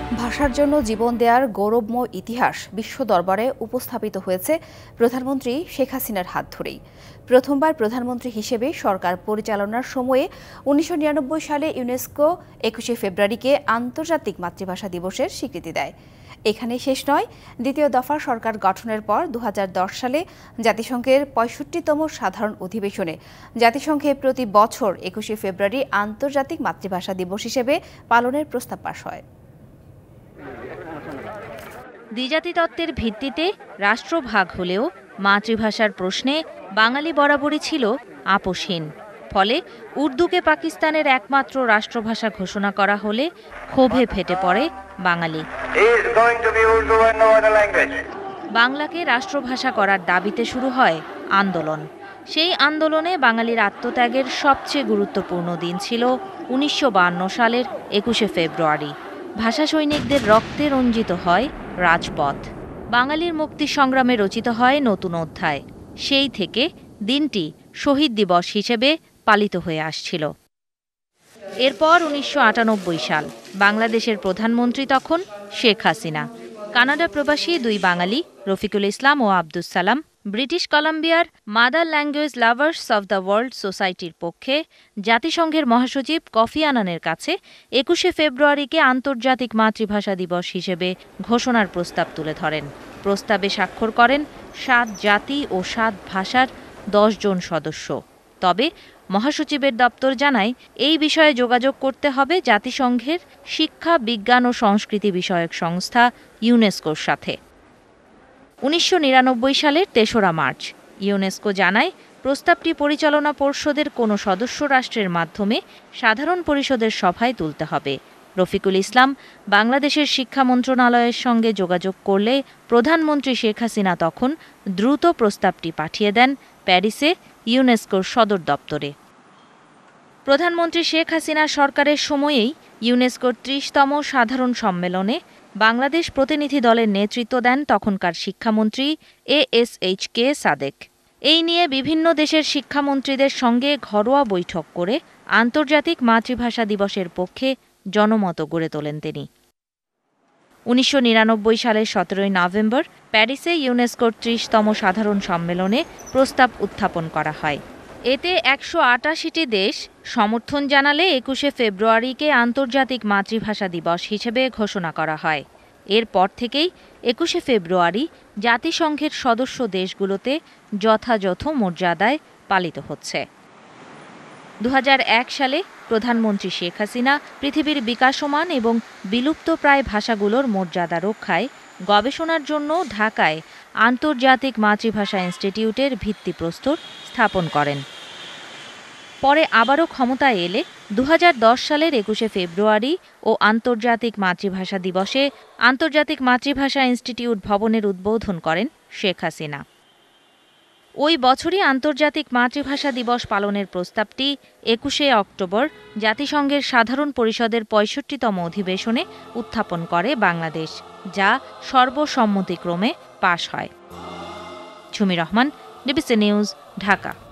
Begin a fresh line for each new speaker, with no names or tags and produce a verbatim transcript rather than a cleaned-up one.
ভাষার জন্য জীবন দেওয়ার গৌরবময় ইতিহাস বিশ্ব দরবারে উপস্থাপিত হয়েছে প্রধানমন্ত্রী শেখ হাসিনার হাত ধরেই। প্রথমবার প্রধানমন্ত্রী হিসেবে সরকার পরিচালনার সময়ে উনিশশো নিরানব্বই সালে ইউনেস্কো একুশে ফেব্রুয়ারিকে আন্তর্জাতিক মাতৃভাষা দিবসের স্বীকৃতি দেয়। এখানে শেষ নয়, দ্বিতীয় দফা সরকার গঠনের পর দু হাজার দশ সালে জাতিসংঘের পঁয়ষট্টিতম সাধারণ অধিবেশনে জাতিসংঘে প্রতি বছর একুশে ফেব্রুয়ারি আন্তর্জাতিক মাতৃভাষা দিবস হিসেবে পালনের প্রস্তাব পাস হয়।
দ্বিজাতি তত্ত্বের ভিত্তিতে রাষ্ট্রভাগ হলেও মাতৃভাষার প্রশ্নে বাঙালি বরাবরই ছিল আপোষহীন। ফলে উর্দুকে পাকিস্তানের একমাত্র রাষ্ট্রভাষা ঘোষণা করা হলে ক্ষোভে ফেটে পড়ে বাঙালি। বাংলাকে রাষ্ট্রভাষা করার দাবিতে শুরু হয় আন্দোলন। সেই আন্দোলনে বাঙালির আত্মত্যাগের সবচেয়ে গুরুত্বপূর্ণ দিন ছিল উনিশশো বাহান্ন সালের একুশে ফেব্রুয়ারি। ভাষা সৈনিকদের রক্তে রঞ্জিত হয় রাজপথ। বাঙালির মুক্তি সংগ্রামে রচিত হয় নতুন অধ্যায়। সেই থেকে দিনটি শহীদ দিবস হিসেবে পালিত হয়ে আসছিল। এরপর উনিশশো আটানব্বই সাল। বাংলাদেশের প্রধানমন্ত্রী তখন শেখ হাসিনা। কানাডা প্রবাসী দুই বাঙালি রফিকুল ইসলাম ও আব্দুস সালাম ব্রিটিশ কলাম্বিয়ার mother language lovers of the world সোসাইটির পক্ষে জাতিসংঘের মহাসচিব কফি আনানের কাছে একুশে ফেব্রুয়ারিকে আন্তর্জাতিক মাতৃভাষা দিবস হিসেবে ঘোষণার প্রস্তাব তুলে ধরেন। প্রস্তাবে স্বাক্ষর করেন সাত জাতি ও সাত ভাষার দশ জন সদস্য। তবে মহাসচিবের দপ্তর জানায়, এই বিষয়ে যোগাযোগ করতে হবে জাতিসংঘের শিক্ষা, বিজ্ঞান ও সংস্কৃতি বিষয়ক সংস্থা ইউনেস্কোর সাথে। উনিশশো নিরানব্বই সালের তেসরা মার্চ ইউনেস্কো জানায়, প্রস্তাবটি পরিচালনা পর্ষদের কোনো সদস্য রাষ্ট্রের মাধ্যমে সাধারণ পরিষদের সভায় তুলতে হবে। রফিকুল ইসলাম বাংলাদেশের শিক্ষা মন্ত্রণালয়ের সঙ্গে যোগাযোগ করলে প্রধানমন্ত্রী শেখ হাসিনা তখন দ্রুত প্রস্তাবটি পাঠিয়ে দেন প্যারিসে ইউনেস্কোর সদর দপ্তরে। প্রধানমন্ত্রী শেখ হাসিনা সরকারের সময়েই ইউনেস্কোর ত্রিশতম সাধারণ সম্মেলনে বাংলাদেশ প্রতিনিধি দলের নেতৃত্ব দেন তখনকার শিক্ষামন্ত্রী A S H K Sadek. এই নিয়ে বিভিন্ন দেশের শিক্ষামন্ত্রীদের সঙ্গে ঘরোয়া বৈঠক করে আন্তর্জাতিক মাতৃভাষা দিবসের পক্ষে জনমত গড়ে তোলেন তিনি। উনিশশো নিরানব্বই সালের সতেরোই নভেম্বর প্যারিসে ইউনেস্কোর ত্রিশতম সাধারণ সম্মেলনে প্রস্তাব উত্থাপন করা হয়। এতে একশো আটাশিটি দেশ সমর্থন জানালে একুশে ফেব্রুয়ারিকে আন্তর্জাতিক মাতৃভাষা দিবস হিসেবে ঘোষণা করা হয়। এরপর থেকেই একুশে ফেব্রুয়ারি জাতিসংঘের সদস্য দেশগুলোতে যথাযথ মর্যাদায় পালিত হচ্ছে। দু হাজার এক সালে প্রধানমন্ত্রী শেখ হাসিনা পৃথিবীর বিকাশমান এবং বিলুপ্তপ্রায় ভাষাগুলোর মর্যাদা রক্ষায় গবেষণার জন্য ঢাকায় আন্তর্জাতিক মাতৃভাষা ইনস্টিটিউটের ভিত্তিপ্রস্তর স্থাপন করেন। পরে আবারও ক্ষমতায় এলে দু হাজার দশ সালের একুশে ফেব্রুয়ারি ও আন্তর্জাতিক মাতৃভাষা দিবসে আন্তর্জাতিক মাতৃভাষা ইনস্টিটিউট ভবনের উদ্বোধন করেন শেখ হাসিনা। ওই বছরই আন্তর্জাতিক মাতৃভাষা দিবস পালনের প্রস্তাবটি একুশে অক্টোবর জাতিসংঘের সাধারণ পরিষদের পঁয়ষট্টিতম অধিবেশনে উত্থাপন করে বাংলাদেশ, যা সর্বসম্মতিক্রমে পাশ হয়। Jhumi Rahman, DBC news, Dhaka.